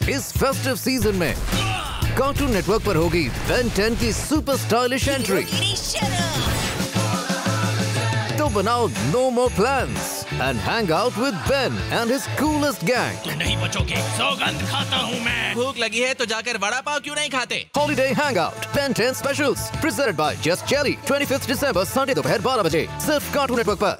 इस festive season में Cartoon Network पर होगी बेन 10 की सुपर स्टाइलिश एंट्री। तो बनाओ no more plans and hang out with Ben and his coolest gang. तुम नहीं बचोगे, सौगंध खाता हूँ मैं। भूख लगी है तो जाकर वड़ा पाव क्यों नहीं खाते? Holiday Hangout Ben 10 Specials presented by Just Jelly 25th December Sunday दोपहर 12 बजे सिर्फ कार्टून नेटवर्क पर।